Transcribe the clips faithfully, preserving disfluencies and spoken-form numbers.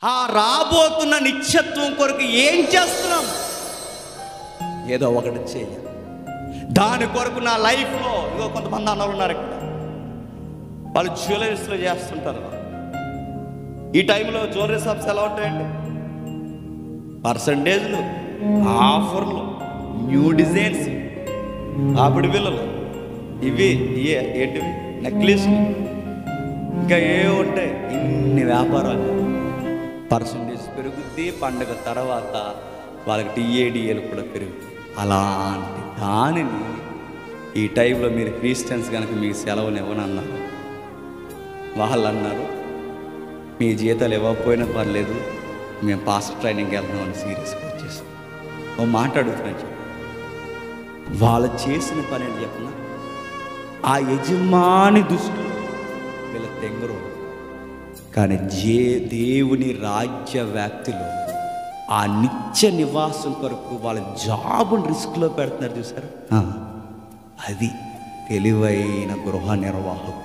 ఆ రాబోతున్న నిత్యత్వం కొరకు ఏం చేస్తున్నాం? ఏదో ఒకటి చేయాలి. దాని కొరకు నా లైఫ్లో ఇదో కొంతమంది అన్నలు ఉన్నారు ఇక్కడ, వాళ్ళు జ్యువెలరీస్లో చేస్తుంటారు. ఈ టైంలో జ్యువెలరీ షాప్స్ ఎలా ఉంటాయండి? పర్సంటేజ్లు, ఆఫర్లు, న్యూ డిజైన్స్, ఆపిడి బిల్లలు, ఇవి ఇవే ఏంటివి నెక్లెస్లు, ఇంకా ఏ ఉంటాయి ఇన్ని వ్యాపారాలు. పర్సంటేజ్ పెరుగుద్ది, పండుగ తర్వాత వాళ్ళకి టీఏడిఏలు కూడా పెరుగుతాయి. అలాంటి దానిని ఈ టైంలో మీరు క్రిస్టియన్స్ కనుక మీకు సెలవులు ఇవ్వనన్నారు, వాళ్ళు అన్నారు మీ జీతాలు ఇవ్వకపోయినా పర్లేదు, మేము పాస్టర్ ట్రైనింగ్కి వెళ్దామని సీరియస్గా వచ్చేసాం. ఓ మాట అడుగుతున్నాను చెప్పు, వాళ్ళు చేసిన పని అని చెప్పిన ఆ యజమాని దృష్టిలో వీళ్ళ తెంగరు, కానీ జే దేవుని రాజ్య వ్యాప్తిలో ఆ నిత్య నివాసం కొరకు వాళ్ళ జాబుని రిస్క్లో పెడుతున్నారు చూసారు. అది తెలివైన గృహ నిర్వాహకుడు.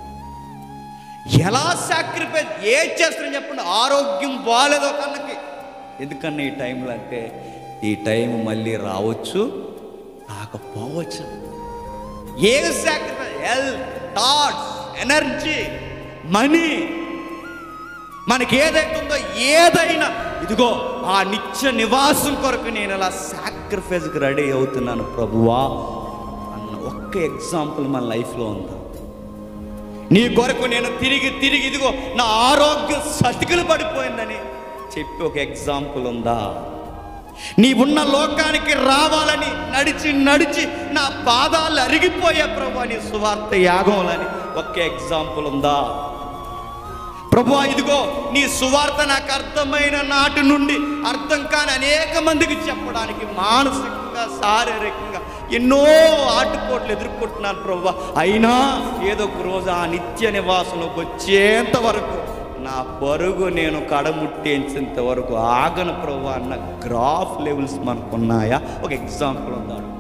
ఎలా సాక్రిఫైస్ ఏ చేస్తారని చెప్పండి. ఆరోగ్యం బాగాలేదో కన్నకి, ఎందుకన్నా ఈ టైంలో అంటే ఈ టైం మళ్ళీ రావచ్చు రాకపోవచ్చు. A sacrifice, health, thoughts, energy, money, మనకి ఏదైతే ఉందో ఏదైనా, ఇదిగో ఆ నిత్య నివాసం కొరకు నేను ఇలా సాక్రిఫైస్కి రెడీ అవుతున్నాను ప్రభువా అన్న ఒక్క ఎగ్జాంపుల్ మన లైఫ్లో ఉందా? నీ కొరకు నేను తిరిగి తిరిగి ఇదిగో నా ఆరోగ్యం సతికిలు పడిపోయిందని చెప్పి ఒక ఎగ్జాంపుల్ ఉందా? నీ ఉన్న లోకానికి రావాలని నడిచి నడిచి నా పాదాలు అరిగిపోయే ప్రభువా నీ సువార్త యాగంలని ఒక్క ఎగ్జాంపుల్ ఉందా? ప్రభువా ఇదిగో నీ సువార్త నాకు అర్థమైన నాటి నుండి అర్థం కాని అనేక మందికి చెప్పడానికి మానసికంగా శారీరకంగా ఎన్నో ఆటుపోట్లు ఎదుర్కొంటున్నాను ప్రభువా. అయినా ఏదో ఒక రోజు ఆ నిత్య నివాసంలోకి వచ్చేంత వరకు నా పరుగు నేను కడముట్టేంత వరకు ఆగను ప్రభువా అన్న గ్రాఫ్ లెవెల్స్ మనకున్నాయా? ఒక ఎగ్జాంపుల్ ఉందా?